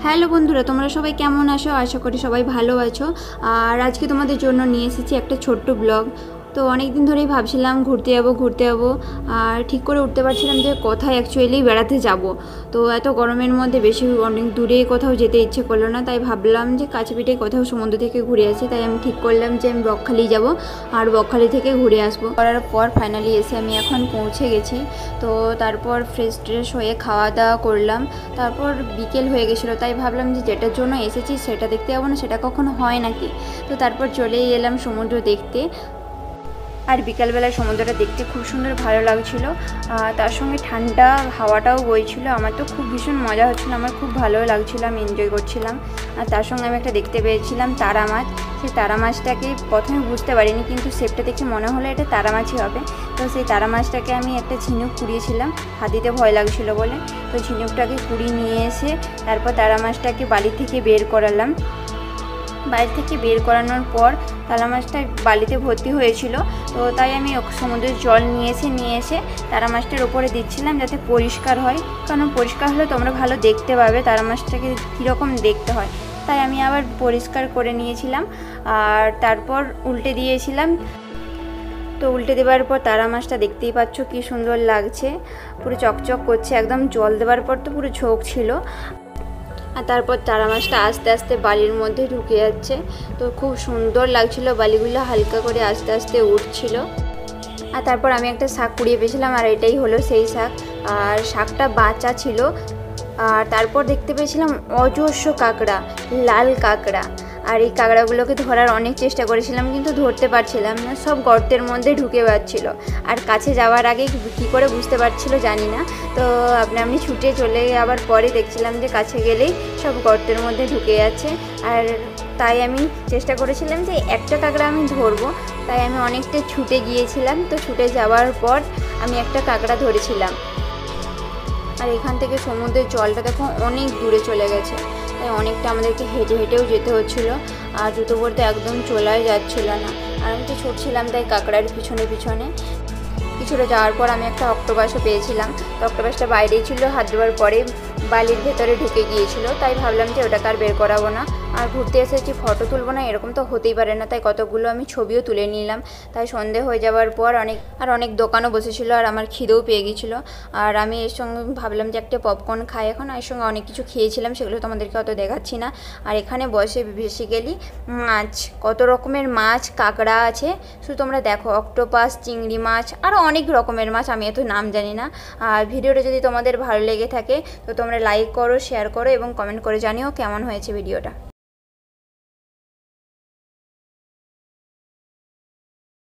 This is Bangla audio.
হ্যালো বন্ধুরা, তোমরা সবাই কেমন আছো? আশা করি সবাই ভালো আছো। আর আজকে তোমাদের জন্য নিয়ে এসেছি একটা ছোট্ট ব্লগ। তো অনেক দিন ধরেই ভাবছিলাম ঘুরতে যাবো আর ঠিক করে উঠতে পারছিলাম যে কোথায় অ্যাকচুয়ালি বেড়াতে যাব। তো এত গরমের মধ্যে বেশি অনেক দূরে কোথাও যেতে ইচ্ছে করলো না, তাই ভাবলাম যে কাছে পিঠে কোথাও সমুদ্র থেকে ঘুরে আসি। তাই আমি ঠিক করলাম যে আমি বকখালি যাব আর বকখালি থেকে ঘুরে আসবো। করার পর ফাইনালি এসে আমি এখন পৌঁছে গেছি। তো তারপর ফ্রেশ ট্রেশ হয়ে খাওয়া দাওয়া করলাম। তারপর বিকেল হয়ে গেছিলো, তাই ভাবলাম যে যেটার জন্য এসেছি সেটা দেখতে যাবো না, সেটা কখনো হয় নাকি। তো তারপর চলেই এলাম সমুদ্র দেখতে। আর বিকালবেলায় সমুদ্রটা দেখতে খুব সুন্দর ভালো লাগছিলো। তার সঙ্গে ঠান্ডা হাওয়াটাও বইছিল। আমার তো খুব ভীষণ মজা হচ্ছিলো, আমার খুব ভালোও লাগছিলো, আমি এনজয় করছিলাম। আর তার সঙ্গে আমি একটা দেখতে পেয়েছিলাম তারা মাছ। সেই তারা মাছটাকে প্রথমে বুঝতে পারিনি, কিন্তু শেপটা দেখে মনে হলো এটা তারা মাছই হবে। তো সেই তারা মাছটাকে আমি একটা ঝিনুক কুড়িয়েছিলাম, হাত দিতে ভয় লাগছিলো বলে। তো ঝিনুকটাকে কুড়িয়ে নিয়ে এসে তারপর তারা মাছটাকে বালি থেকে বের করালাম। বাড়ি থেকে বের করানোর পর তারা মাছটা বালিতে ভর্তি হয়েছিল। তো তাই আমি সমুদ্রের জল নিয়ে এসে তারা মাছটার ওপরে দিচ্ছিলাম যাতে পরিষ্কার হয়, কারণ পরিষ্কার হলে তোমরা ভালো দেখতে পাবে তারা মাছটাকে কীরকম দেখতে হয়। তাই আমি আবার পরিষ্কার করে নিয়েছিলাম আর তারপর উল্টে দিয়েছিলাম। তো উল্টে দেওয়ার পর তারা মাছটা দেখতেই পাচ্ছ কি সুন্দর লাগছে, পুরো চকচক করছে একদম। জল দেওয়ার পর তো পুরো ঝোঁক ছিল। আর তারপর তারা মাছটা আস্তে আস্তে বালির মধ্যে ঢুকে যাচ্ছে। তো খুব সুন্দর লাগছিল, বালিগুলো হালকা করে আস্তে আস্তে উঠছিল। আর তারপর আমি একটা শাক কুড়িয়ে পেয়েছিলাম, আর এটাই হলো সেই শাক। আর শাকটা বাঁচা ছিল। আর তারপর দেখতে পেয়েছিলাম অজস্র কাঁকড়া, লাল কাঁকড়া। আর এই কাঁকড়াগুলোকে ধরার অনেক চেষ্টা করেছিলাম, কিন্তু ধরতে পারছিলাম না, সব গর্তের মধ্যে ঢুকে যাচ্ছিল। আর কাছে যাওয়ার আগে কী করে বুঝতে পারছিল জানি না। তো আপনি ছুটে চলে আবার পরে দেখছিলাম যে কাছে গেলেই সব গর্তের মধ্যে ঢুকে যাচ্ছে। আর তাই আমি চেষ্টা করেছিলাম যে একটা কাঁকড়া আমি ধরবো, তাই আমি অনেকটা ছুটে গিয়েছিলাম। তো ছুটে যাওয়ার পর আমি একটা কাঁকড়া ধরেছিলাম। আর এখান থেকে সমুদ্রের জলটা দেখো অনেক দূরে চলে গেছে, তাই অনেকটা আমাদেরকে হেঁটে হেঁটেও যেতে হচ্ছিলো। আর জুতো পরতে একদম চলাই যাচ্ছিল না। আর আমি তো ছুটছিলাম তাই কাঁকড়ার পিছনে পিছনে। কিছুটা যাওয়ার পর আমি একটা অক্টোপাসও পেয়েছিলাম। তো অক্টোপাসটা বাইরেই ছিল, হাত দেওয়ার পরে বালির ভেতরে ঢুকে গিয়েছিল। তাই ভাবলাম যে ওটাকে আর বের করাবো না। আর ঘুরতে এসেছি ফটো তুলবো না, এরকম তো হতেই পারে না। তাই কতগুলো আমি ছবিও তুলে নিলাম। তাই সন্ধে হয়ে যাওয়ার পর অনেক দোকানও বসেছিল, আর আমার খিদেও পেয়ে গিয়েছিলো। আর আমি এর সঙ্গে ভাবলাম যে একটা পপকর্ন খাই এখন। এর সঙ্গে অনেক কিছু খেয়েছিলাম, সেগুলো তোমাদেরকে অত দেখাচ্ছি না। আর এখানে বসে বেসিক্যালি মাছ, কত রকমের মাছ কাঁকড়া আছে শুধু তোমরা দেখো। অক্টোপাস, চিংড়ি মাছ, আরও অনেক রকমের মাছ, আমি এত নাম জানি না। আর ভিডিওটা যদি তোমাদের ভালো লেগে থাকে তো তোমরা লাইক করো, শেয়ার করো এবং কমেন্ট করে জানিও কেমন হয়েছে ভিডিওটা।